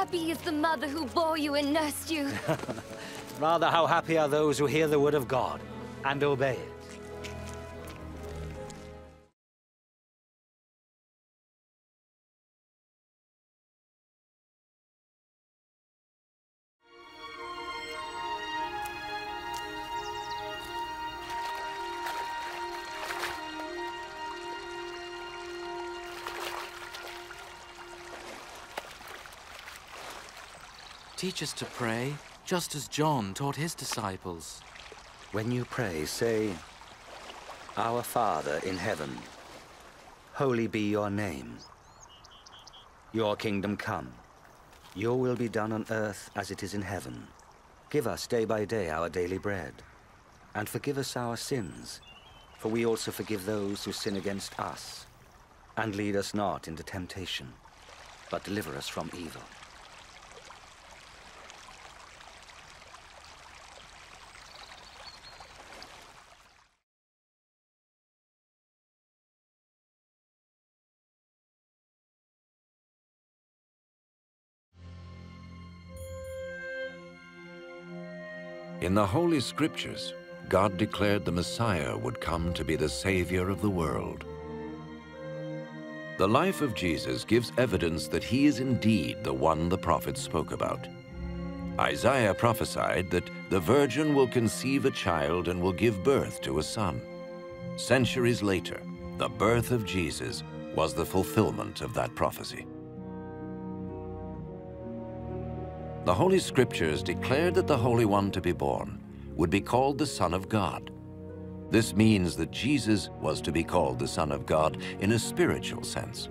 happy is the mother who bore you and nursed you. Rather, how happy are those who hear the word of God and obey it. Teach us to pray, just as John taught his disciples. When you pray, say, Our Father in heaven, holy be your name. Your kingdom come. Your will be done on earth as it is in heaven. Give us day by day our daily bread. And forgive us our sins, for we also forgive those who sin against us. And lead us not into temptation, but deliver us from evil. In the Holy Scriptures, God declared the Messiah would come to be the Savior of the world. The life of Jesus gives evidence that he is indeed the one the prophets spoke about. Isaiah prophesied that the virgin will conceive a child and will give birth to a son. Centuries later, the birth of Jesus was the fulfillment of that prophecy. The Holy Scriptures declared that the Holy One to be born would be called the Son of God. This means that Jesus was to be called the Son of God in a spiritual sense.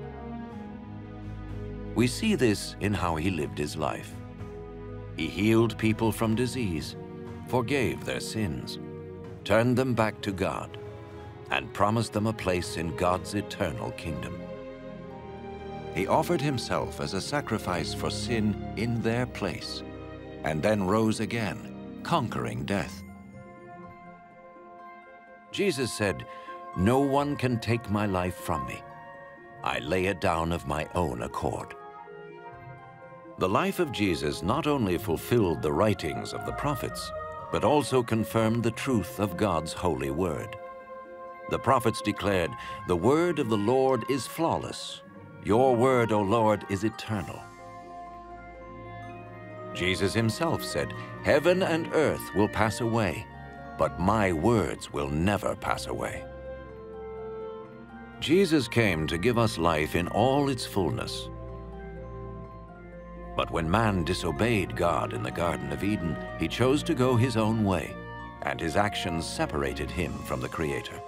We see this in how he lived his life. He healed people from disease, forgave their sins, turned them back to God, and promised them a place in God's eternal kingdom. He offered himself as a sacrifice for sin in their place, and then rose again, conquering death. Jesus said, "No one can take my life from me. I lay it down of my own accord." The life of Jesus not only fulfilled the writings of the prophets, but also confirmed the truth of God's holy word. The prophets declared, "The word of the Lord is flawless. Your word, O Lord, is eternal." Jesus himself said, "Heaven and earth will pass away, but my words will never pass away." Jesus came to give us life in all its fullness. But when man disobeyed God in the Garden of Eden, he chose to go his own way, and his actions separated him from the Creator.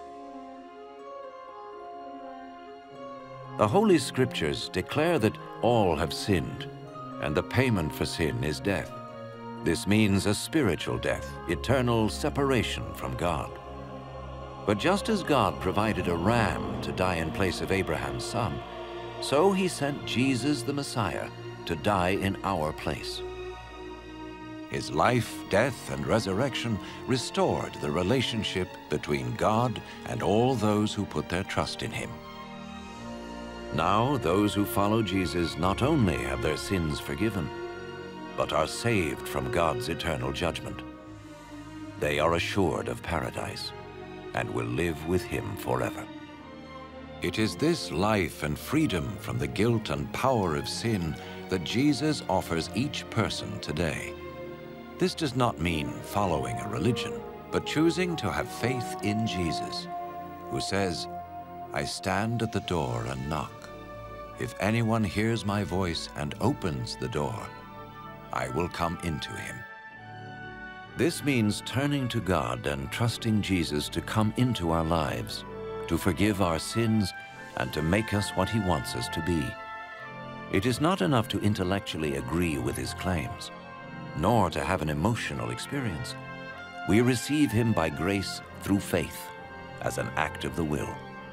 The Holy Scriptures declare that all have sinned, and the payment for sin is death. This means a spiritual death, eternal separation from God. But just as God provided a ram to die in place of Abraham's son, so he sent Jesus the Messiah to die in our place. His life, death, and resurrection restored the relationship between God and all those who put their trust in him. Now, those who follow Jesus not only have their sins forgiven, but are saved from God's eternal judgment. They are assured of paradise and will live with him forever. It is this life and freedom from the guilt and power of sin that Jesus offers each person today. This does not mean following a religion, but choosing to have faith in Jesus, who says, "I stand at the door and knock. If anyone hears my voice and opens the door, I will come into him." This means turning to God and trusting Jesus to come into our lives, to forgive our sins, and to make us what he wants us to be. It is not enough to intellectually agree with his claims, nor to have an emotional experience. We receive him by grace through faith, as an act of the will.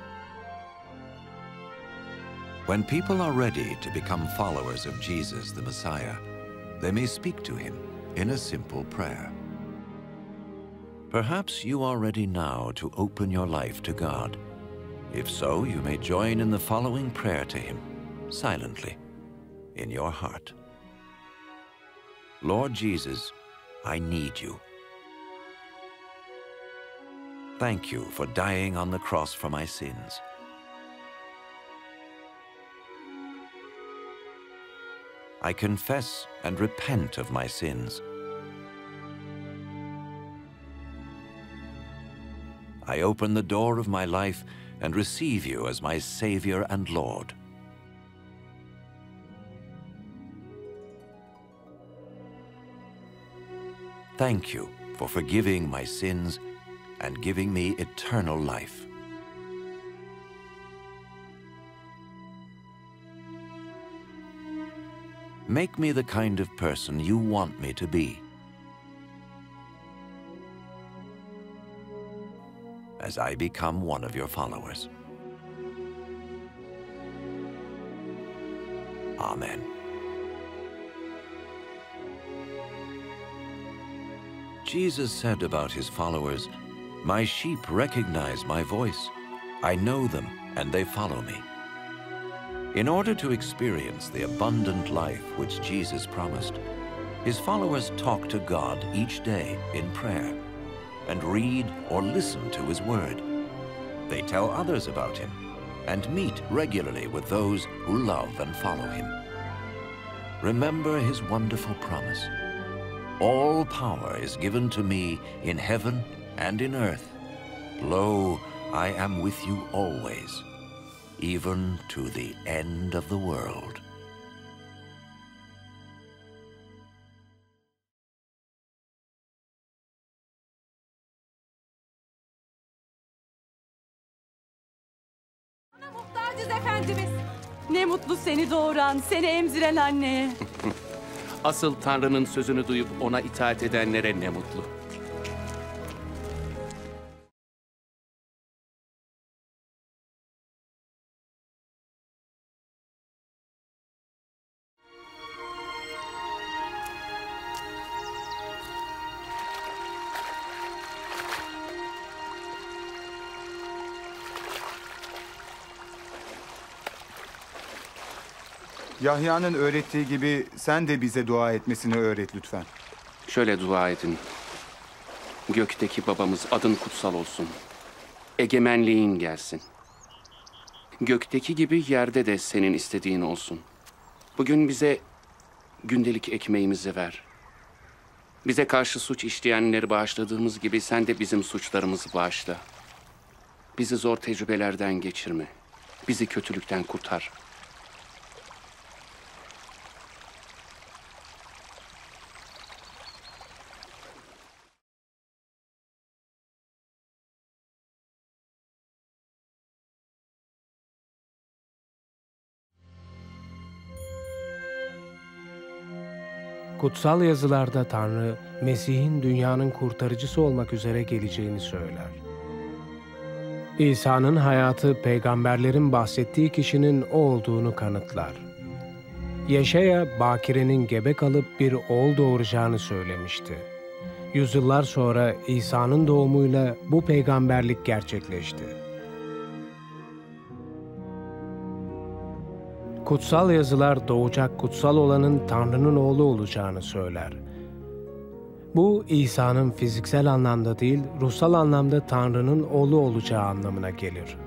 When people are ready to become followers of Jesus the Messiah, they may speak to him in a simple prayer. Perhaps you are ready now to open your life to God. If so, you may join in the following prayer to him, silently, in your heart. Lord Jesus, I need you. Thank you for dying on the cross for my sins. I confess and repent of my sins. I open the door of my life and receive you as my Savior and Lord. Thank you for forgiving my sins and giving me eternal life. Make me the kind of person you want me to be. As I become one of your followers. Amen. Jesus said about his followers, "My sheep recognize my voice. I know them, and they follow me." In order to experience the abundant life which Jesus promised, his followers talk to God each day in prayer and read or listen to his word. They tell others about him and meet regularly with those who love and follow him. Remember his wonderful promise. All power is given to me in heaven and in earth. Lo, I am with you always, even to the end of the world. Sana muhtacız Efendimiz. Ne mutlu seni doğuran, seni emziren anneye. Asıl Tanrı'nın sözünü duyup ona itaat edenlere ne mutlu. Yahya'nın öğrettiği gibi sen de bize dua etmesini öğret lütfen. Şöyle dua edin. Gökteki babamız, adın kutsal olsun. Egemenliğin gelsin. Gökteki gibi yerde de senin istediğin olsun. Bugün bize gündelik ekmeğimizi ver. Bize karşı suç işleyenleri bağışladığımız gibi sen de bizim suçlarımızı bağışla. Bizi zor tecrübelerden geçirme. Bizi kötülükten kurtar. Kutsal yazılarda Tanrı, Mesih'in dünyanın kurtarıcısı olmak üzere geleceğini söyler. İsa'nın hayatı, peygamberlerin bahsettiği kişinin o olduğunu kanıtlar. Yeşaya, Bakire'nin gebe kalıp bir oğul doğuracağını söylemişti. Yüzyıllar sonra İsa'nın doğumuyla bu peygamberlik gerçekleşti. Kutsal yazılar doğacak kutsal olanın Tanrı'nın oğlu olacağını söyler. Bu İsa'nın fiziksel anlamda değil, ruhsal anlamda Tanrı'nın oğlu olacağı anlamına gelir.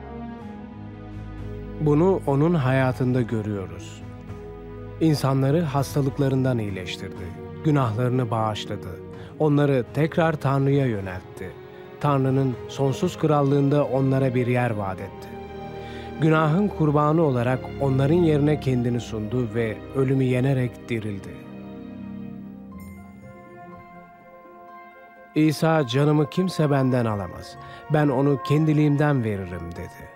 Bunu onun hayatında görüyoruz. İnsanları hastalıklarından iyileştirdi, günahlarını bağışladı, onları tekrar Tanrı'ya yöneltti. Tanrı'nın sonsuz krallığında onlara bir yer vaat etti. Günahın kurbanı olarak onların yerine kendini sundu ve ölümü yenerek dirildi. İsa, canımı kimse benden alamaz, ben onu kendiliğimden veririm dedi.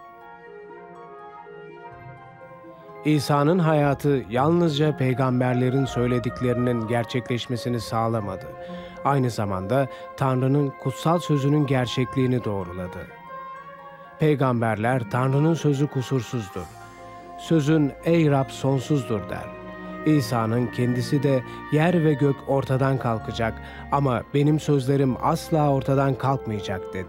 İsa'nın hayatı yalnızca peygamberlerin söylediklerinin gerçekleşmesini sağlamadı. Aynı zamanda Tanrı'nın kutsal sözünün gerçekliğini doğruladı. Peygamberler Tanrı'nın sözü kusursuzdur. Sözün "Ey Rab sonsuzdur" der. İsa'nın kendisi de yer ve gök ortadan kalkacak ama benim sözlerim asla ortadan kalkmayacak dedi.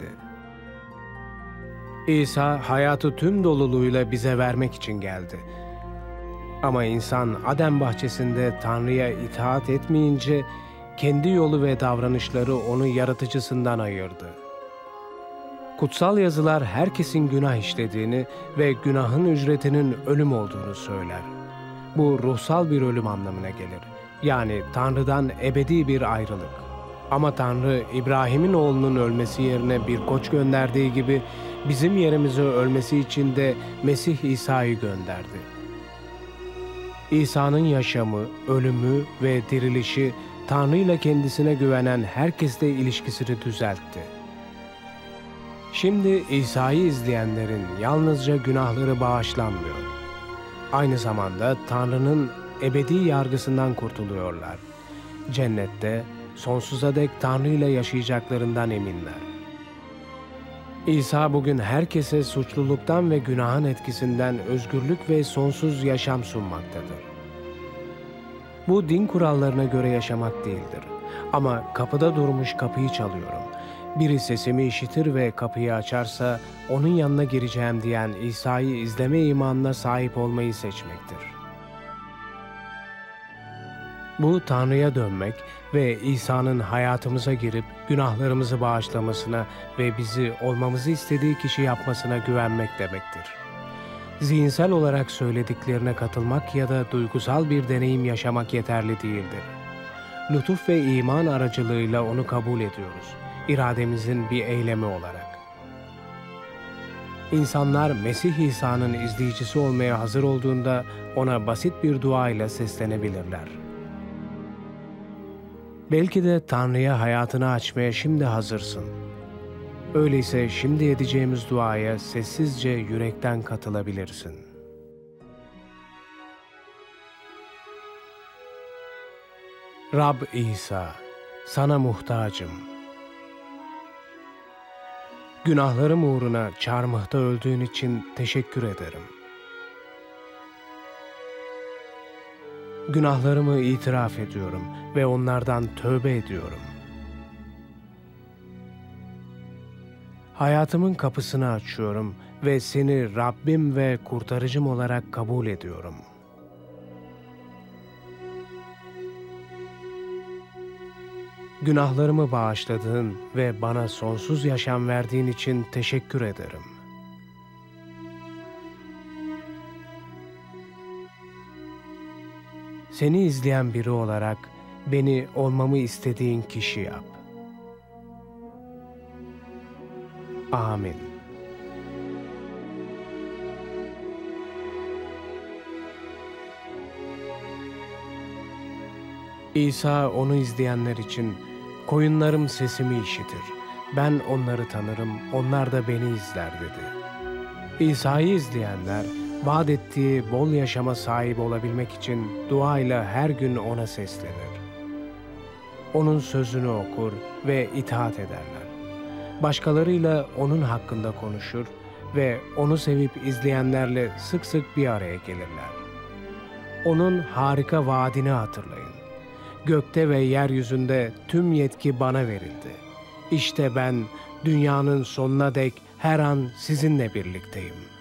İsa hayatı tüm doluluğuyla bize vermek için geldi. Ama insan Adem bahçesinde Tanrı'ya itaat etmeyince kendi yolu ve davranışları onu yaratıcısından ayırdı. Kutsal yazılar herkesin günah işlediğini ve günahın ücretinin ölüm olduğunu söyler. Bu ruhsal bir ölüm anlamına gelir. Yani Tanrı'dan ebedi bir ayrılık. Ama Tanrı İbrahim'in oğlunun ölmesi yerine bir koç gönderdiği gibi bizim yerimize ölmesi için de Mesih İsa'yı gönderdi. İsa'nın yaşamı, ölümü ve dirilişi Tanrı ile kendisine güvenen herkesle ilişkisini düzeltti. Şimdi İsa'yı izleyenlerin yalnızca günahları bağışlanmıyor. Aynı zamanda Tanrı'nın ebedi yargısından kurtuluyorlar. Cennette sonsuza dek Tanrı ile yaşayacaklarından eminler. İsa bugün herkese suçluluktan ve günahın etkisinden özgürlük ve sonsuz yaşam sunmaktadır. Bu din kurallarına göre yaşamak değildir. Ama kapıda durmuş kapıyı çalıyorum. Biri sesimi işitir ve kapıyı açarsa onun yanına gireceğim diyen İsa'yı izleme imanına sahip olmayı seçmektir. Bu Tanrı'ya dönmek ve İsa'nın hayatımıza girip günahlarımızı bağışlamasına ve bizi olmamızı istediği kişi yapmasına güvenmek demektir. Zihinsel olarak söylediklerine katılmak ya da duygusal bir deneyim yaşamak yeterli değildir. Lütuf ve iman aracılığıyla onu kabul ediyoruz, irademizin bir eylemi olarak. İnsanlar Mesih İsa'nın izleyicisi olmaya hazır olduğunda ona basit bir dua ile seslenebilirler. Belki de Tanrı'ya hayatını açmaya şimdi hazırsın. Öyleyse şimdi edeceğimiz duaya sessizce yürekten katılabilirsin. Rab İsa, sana muhtacım. Günahlarım uğruna çarmıhta öldüğün için teşekkür ederim. Günahlarımı itiraf ediyorum ve onlardan tövbe ediyorum. Hayatımın kapısını açıyorum ve seni Rabbim ve kurtarıcım olarak kabul ediyorum. Günahlarımı bağışladığın ve bana sonsuz yaşam verdiğin için teşekkür ederim. Seni izleyen biri olarak beni olmamı istediğin kişi yap. Amin. İsa onu izleyenler için, koyunlarım sesimi işitir, ben onları tanırım, onlar da beni izler dedi. İsa'yı izleyenler, vaat ettiği bol yaşama sahip olabilmek için duayla her gün ona seslenir. Onun sözünü okur ve itaat ederler. Başkalarıyla onun hakkında konuşur ve onu sevip izleyenlerle sık sık bir araya gelirler. Onun harika vaadini hatırlayın. Gökte ve yeryüzünde tüm yetki bana verildi. İşte ben dünyanın sonuna dek her an sizinle birlikteyim.